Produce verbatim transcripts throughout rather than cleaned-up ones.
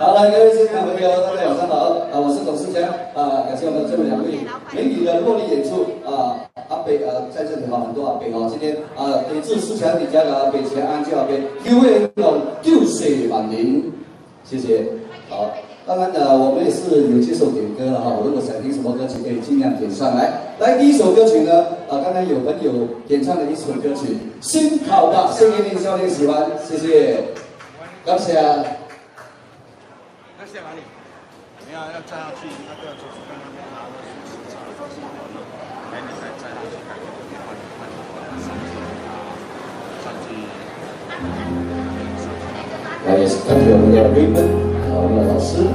好，来各位现场朋友，大家晚上好啊！我是董事强啊，感谢我们这位两位美女的落力演出啊！阿北啊，在这里哈，很多阿北哈，今天啊，给自思强底下的阿北前安就阿北，因为有救水万灵，谢谢。好，当然呢，我们也是有接受点歌了哈，如果想听什么歌曲，可以尽量点上来。来，第一首歌曲呢，啊，刚才有朋友演唱的一首歌曲《心好吧》，献给您，希望您喜欢，谢谢，感谢。 在哪里？你要要站上去，那个就是刚刚拿的是茶，哎，你再站上去，改个变换换上去，上去。 来，也是感谢我们的瑞芬，我们的老师。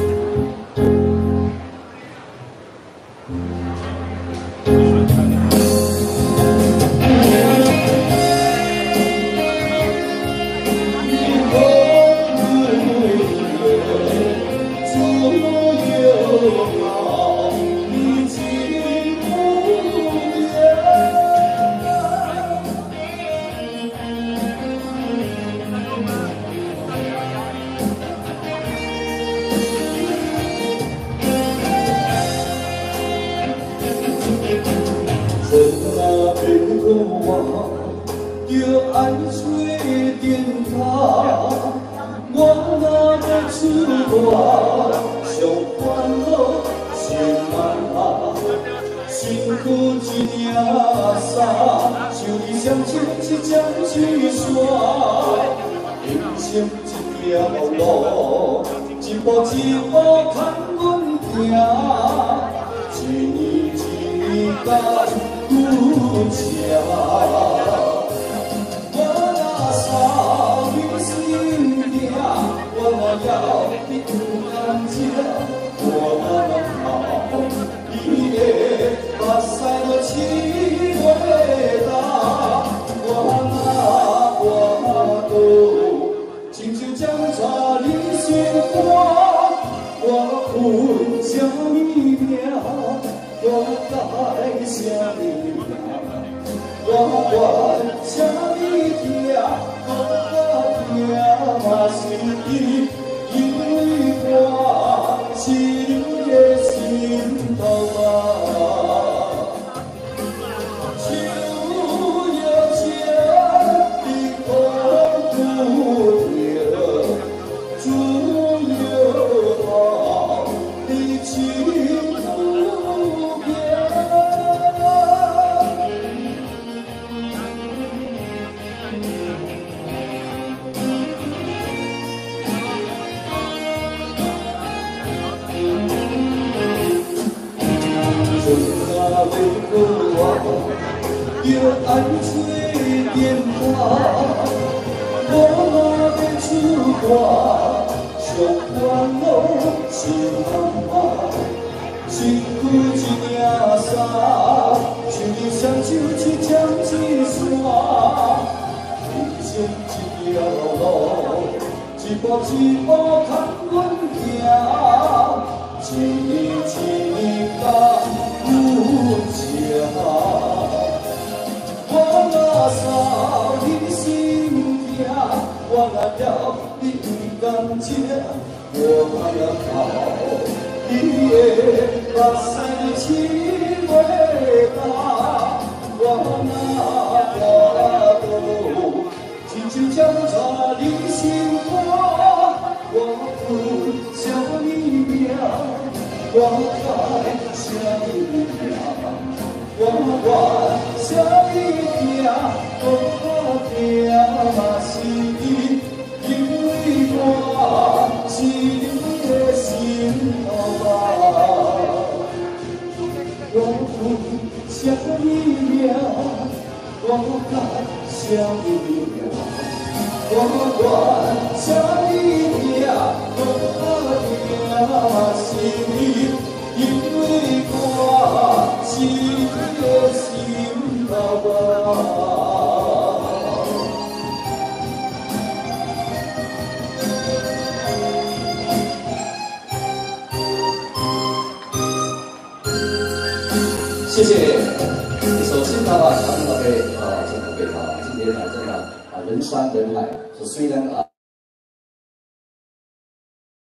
谢谢，一首新的话，唱的给啊，这个给啊，今天啊，真的啊，人山人海，说虽然啊。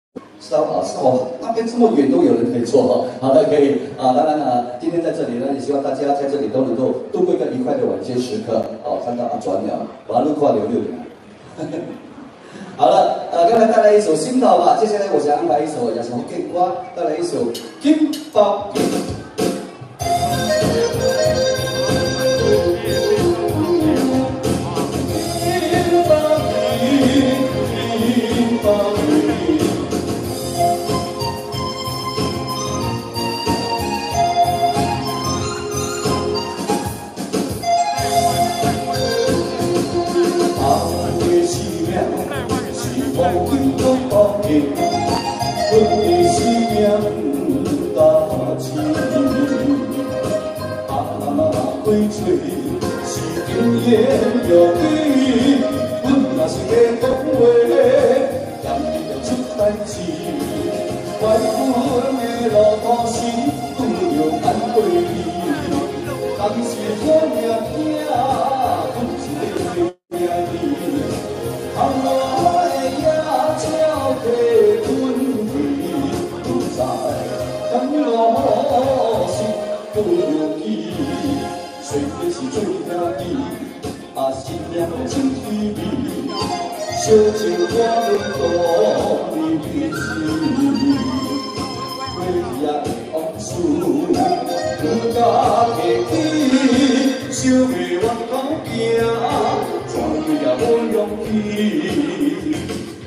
是啊，是哦，那边这么远都有人可以做哦。好的，可以啊。当然呢，今天在这里呢，也希望大家在这里都能够度过一个愉快的晚间时刻。哦，看到啊转了，把路跨流流了。好了，呃，刚才带来一首新岛吧，接下来我想安排一首也是福建歌，带来一首《金包鱼》。阮的生命大志，啊，花吹是经验有理，阮若是要讲话，嫌伊着出代志。怪阮的路途是拄着难过你，当时我命惊，阮是要做命你，啊我的野鸟替阮飞，不知甘露是不容易，虽然是做兄弟，啊心命真稀微，小情我拢当你彼此。过去啊的往事，不敢提起，想要往后行，怎样也无勇气。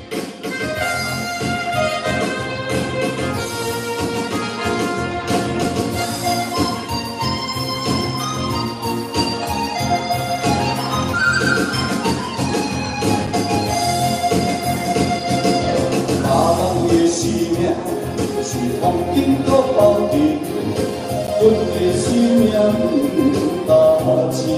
是风景搁包庇，阮的生命大志。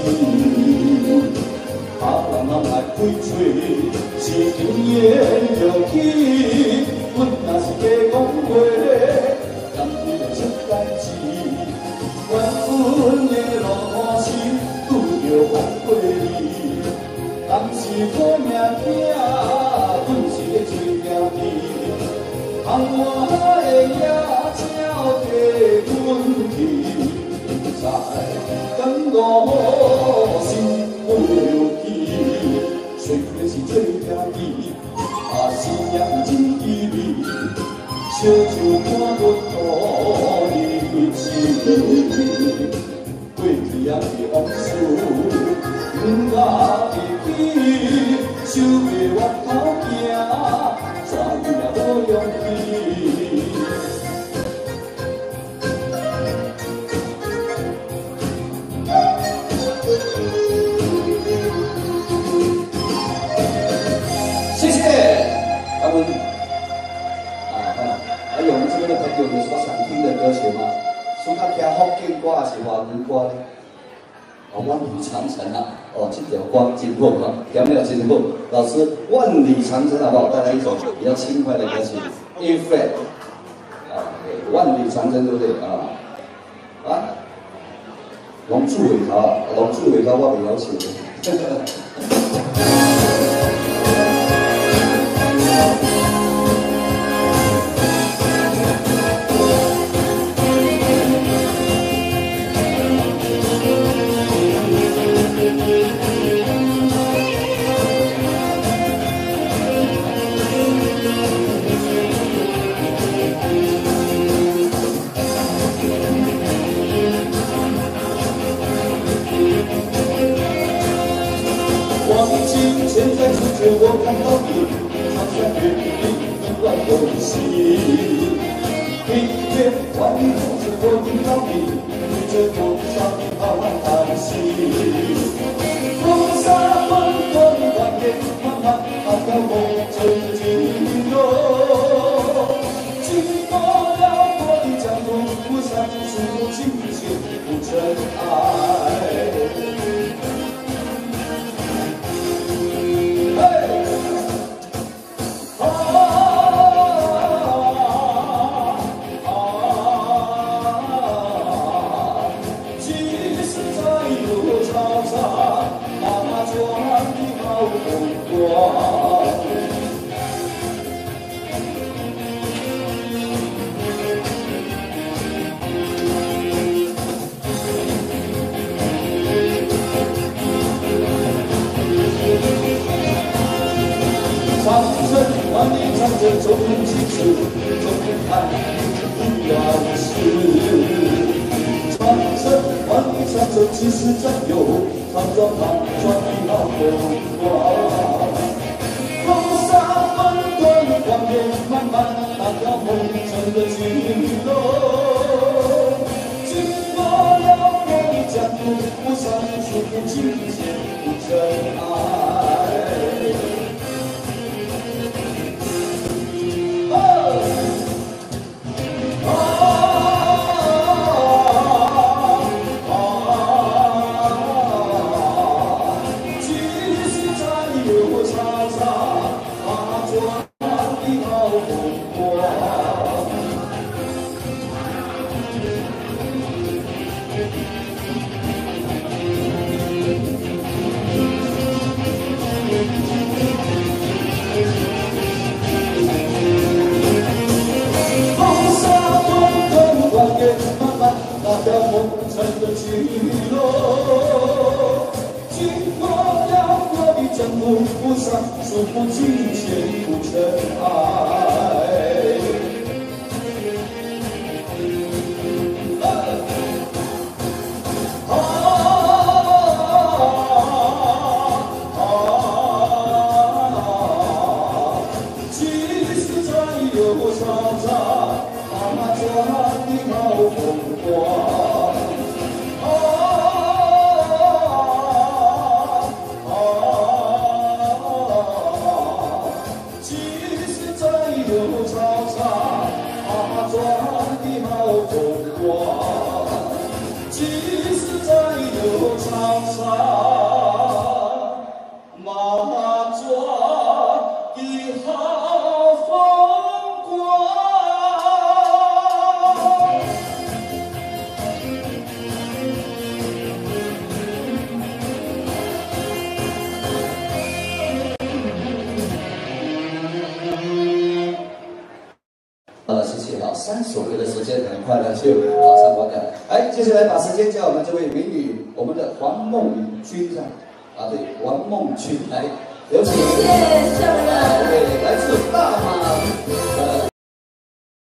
啊，人人爱开嘴，是经验着起。阮若是假讲话，甘伊着出代志。缘分的路途是拄着风过你，当时我命惊，阮是咧做兄弟。红我的野鸟替阮去，不知甘露心不留起。虽然是做兄弟，啊心也真稀微，小酒看阮度日子。过去仔的往事，不敢提起，想要往头行。怎样也无勇气。谢谢，他们啊，还有我们这边的朋友有什么想听的歌曲吗？说他听福建歌还是华语歌呢？哦，万里长城啊，哦，这条光经过啊，有没有经过？老师，万里长城好不好？带来一首比较轻快的歌曲 ，A flat， 啊，万里长城对不对啊？啊，龙珠尾头，龙珠尾头我袂要求。现在只觉我看到你，好像远离一万公里。明天晚风是我听到你，对着多少的好叹息。风沙风风万年，慢慢好到梦中尽头。经过了我的江东，我想诉情切不真爱。 从几处，从看不了事。长城万里长城几时战友，长壮长壮的好风光。风沙滚滚，光年漫漫，那条梦成的巨龙。经过了我的江湖，不上数遍情节不真爱。那条梦成的巨龙，经过了我的江湖，不上数不尽千古尘埃。啊啊啊！即使再有嘈杂，那转的好风光。即使再有沧桑，马壮的好风光。好了，谢谢啊！三首歌的时间很快的就马上完了。哎，接下来把时间交我们这位美女，我们的黄梦君上啊，对，王梦君来，有请。 谢谢校长。 对，来自大马呃